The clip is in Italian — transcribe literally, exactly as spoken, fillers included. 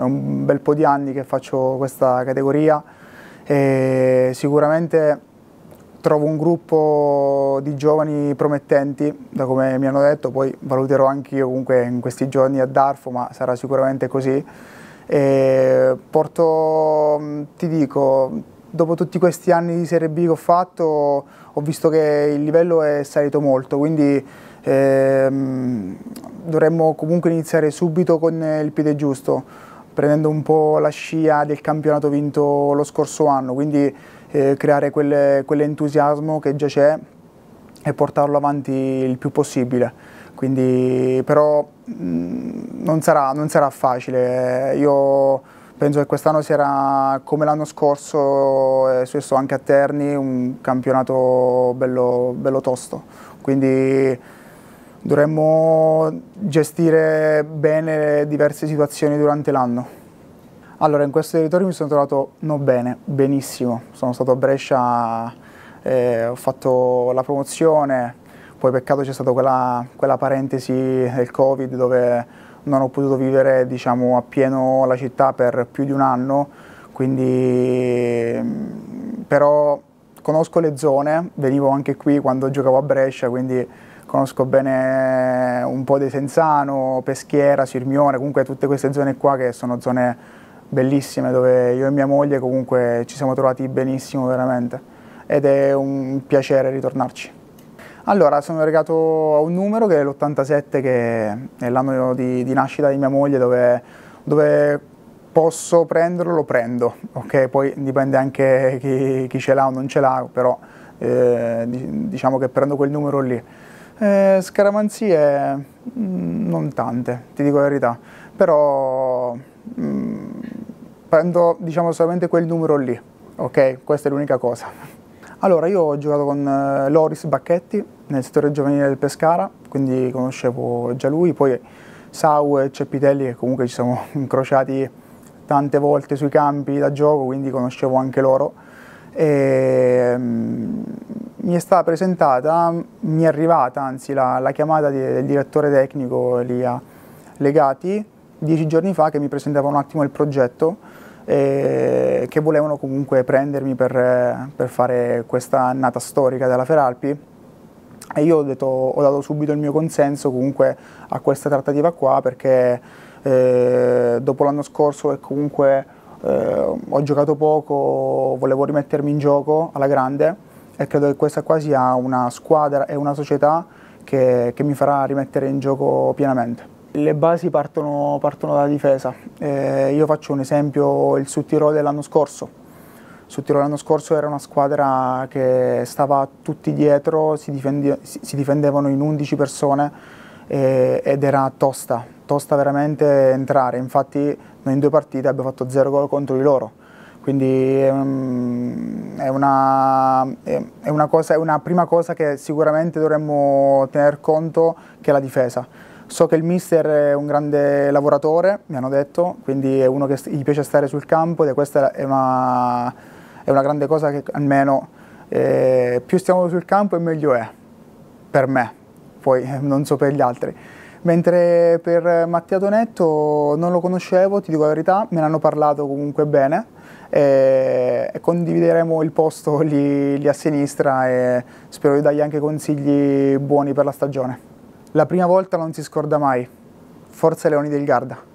un bel po' di anni che faccio questa categoria e sicuramente trovo un gruppo di giovani promettenti, da come mi hanno detto, poi valuterò anche io comunque in questi giorni a Darfo, ma sarà sicuramente così. E porto, ti dico, dopo tutti questi anni di Serie B che ho fatto, ho visto che il livello è salito molto, quindi ehm, dovremmo comunque iniziare subito con il piede giusto, prendendo un po' la scia del campionato vinto lo scorso anno, quindi eh, creare quelle, quell'entusiasmo che già c'è e portarlo avanti il più possibile. Quindi, però mh, non sarà, non sarà facile. Io penso che quest'anno sarà come l'anno scorso, è successo anche a Terni, un campionato bello, bello tosto. Quindi dovremmo gestire bene diverse situazioni durante l'anno. Allora, in questo territorio mi sono trovato non bene, benissimo. Sono stato a Brescia, eh, ho fatto la promozione, poi peccato c'è stata quella, quella parentesi del Covid dove non ho potuto vivere, diciamo, appieno la città per più di un anno, quindi però conosco le zone, venivo anche qui quando giocavo a Brescia, quindi conosco bene un po' di Senzano, Peschiera, Sirmione, comunque tutte queste zone qua che sono zone bellissime dove io e mia moglie comunque ci siamo trovati benissimo veramente ed è un piacere ritornarci. Allora, sono legato a un numero che è l'ottantasette, che è l'anno di, di nascita di mia moglie, dove, dove posso prenderlo, lo prendo, ok? Poi dipende anche chi, chi ce l'ha o non ce l'ha, però eh, diciamo che prendo quel numero lì. Eh, scaramanzie mh, non tante, ti dico la verità, però mh, prendo, diciamo, solamente quel numero lì, ok? Questa è l'unica cosa. Allora, io ho giocato con eh, Loris Bacchetti nel settore giovanile del Pescara, quindi conoscevo già lui, poi Sau e Ceppitelli che comunque ci siamo incrociati tante volte sui campi da gioco, quindi conoscevo anche loro. E, mm, mi è stata presentata, mi è arrivata anzi la, la chiamata di, del direttore tecnico Elia Legati dieci giorni fa che mi presentava un attimo il progetto e che volevano comunque prendermi per, per fare questa annata storica della Feralpi e io ho, detto, ho dato subito il mio consenso comunque a questa trattativa qua perché eh, dopo l'anno scorso e comunque eh, ho giocato poco, volevo rimettermi in gioco alla grande e credo che questa qua sia una squadra e una società che, che mi farà rimettere in gioco pienamente. Le basi partono, partono dalla difesa. Eh, io faccio un esempio, il Sudtirolo dell'anno scorso. Il Sudtirolo dell'anno scorso era una squadra che stava tutti dietro, si, difendi, si, si difendevano in undici persone eh, ed era tosta, tosta veramente entrare. Infatti noi in due partite abbiamo fatto zero gol contro di loro. Quindi um, è, una, è, è, una cosa, è una prima cosa che sicuramente dovremmo tener conto, che è la difesa. So che il mister è un grande lavoratore, mi hanno detto, quindi è uno che gli piace stare sul campo ed questa è una, è una grande cosa che almeno eh, più stiamo sul campo e meglio è, per me, poi eh, non so per gli altri. Mentre per Mattia Tonetto non lo conoscevo, ti dico la verità, me ne hanno parlato comunque bene e, e condivideremo il posto lì, lì a sinistra e spero di dargli anche consigli buoni per la stagione. La prima volta non si scorda mai, forza Leoni del Garda.